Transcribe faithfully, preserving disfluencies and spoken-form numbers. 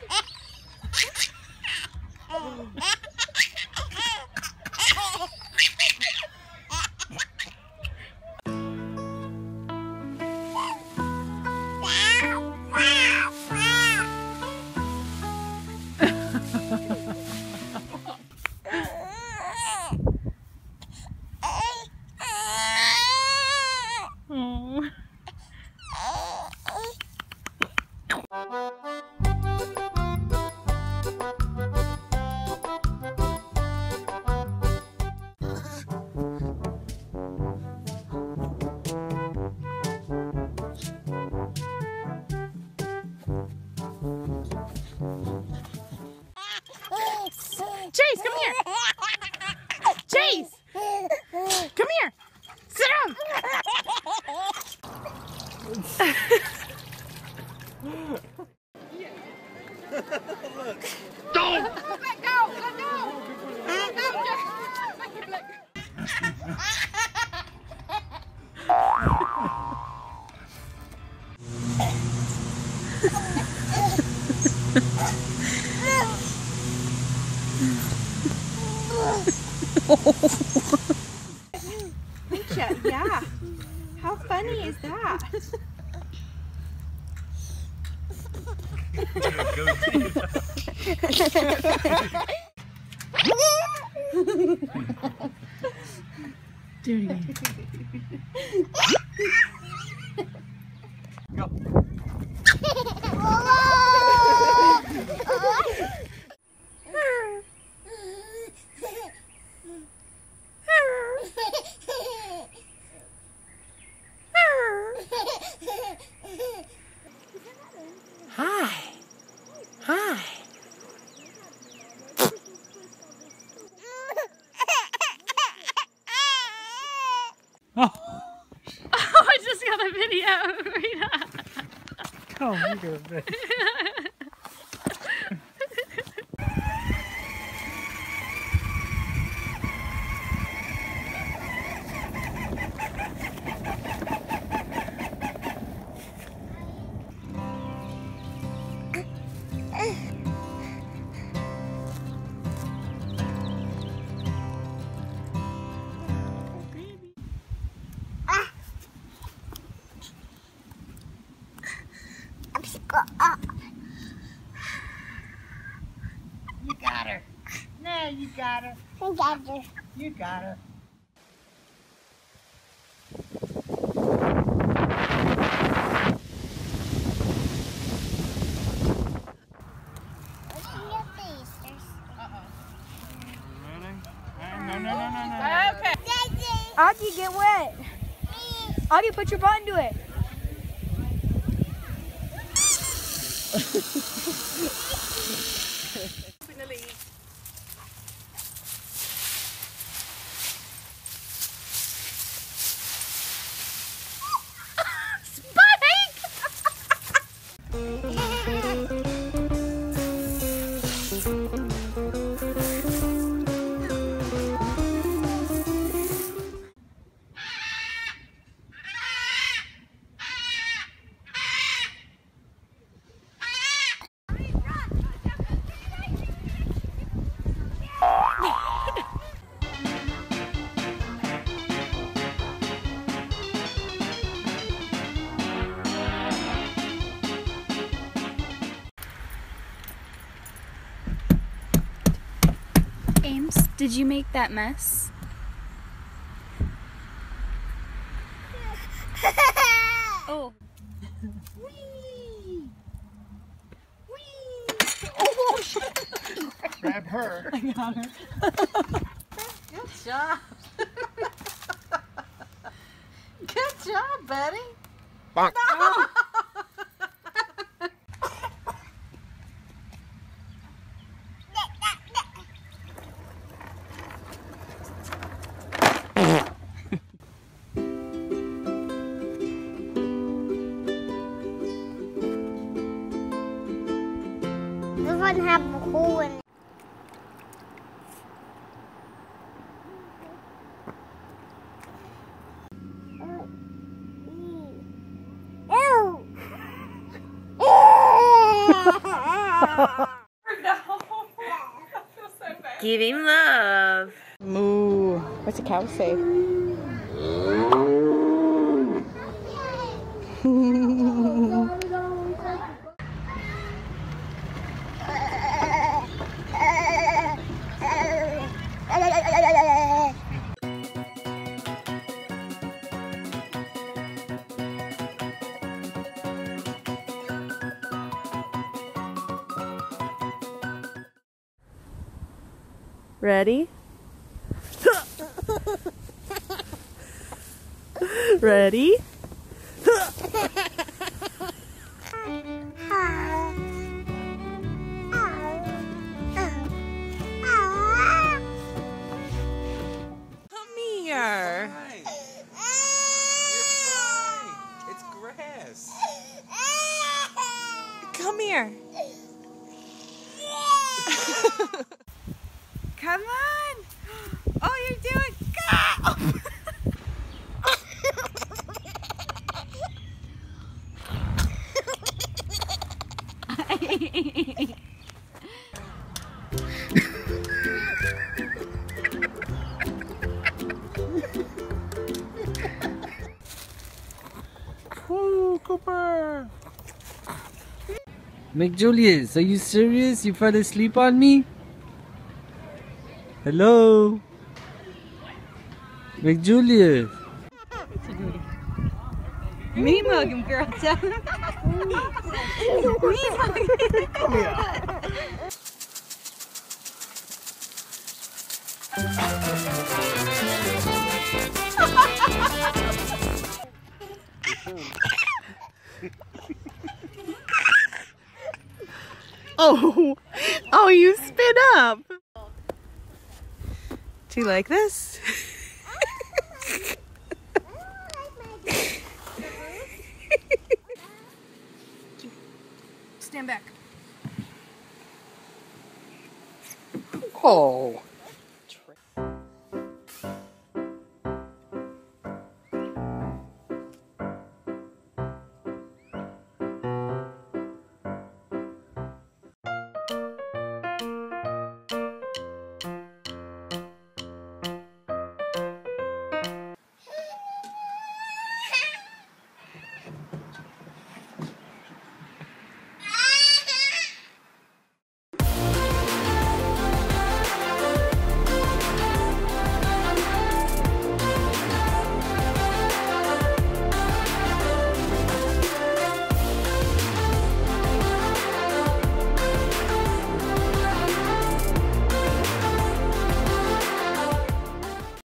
Chase, come here! Chase! Come here! Sit down! Don't! Let go! Let go! Let go! Let go! Yeah. How funny is that? Do it again. Go. Hi. Hi. Oh. Oh, I just got a video. Oh, you go, baby. You got her. No, you got her. I got her. You got her. No, no, no, no, no. Okay. Augie, get wet. Augie, put your butt into it. Ames, did you make that mess? Oh. Whee! Whee! Oh, shit. Grab her. I got her. Good job. Good job, buddy. Bonk. No. This one have a hole in it. Ew! Give him love. Moo. What's a cow say? Ready? Ready? Come here. It's grass. Come here. Come on. Oh, you're doing good. Woo, Cooper. McJulius, are you serious? You fell asleep on me? Hello? McJulius. Me mug him, girl. Tell him. Me mug him. Come here. Oh, oh, you spit up. Do you like this? Stand back. Oh.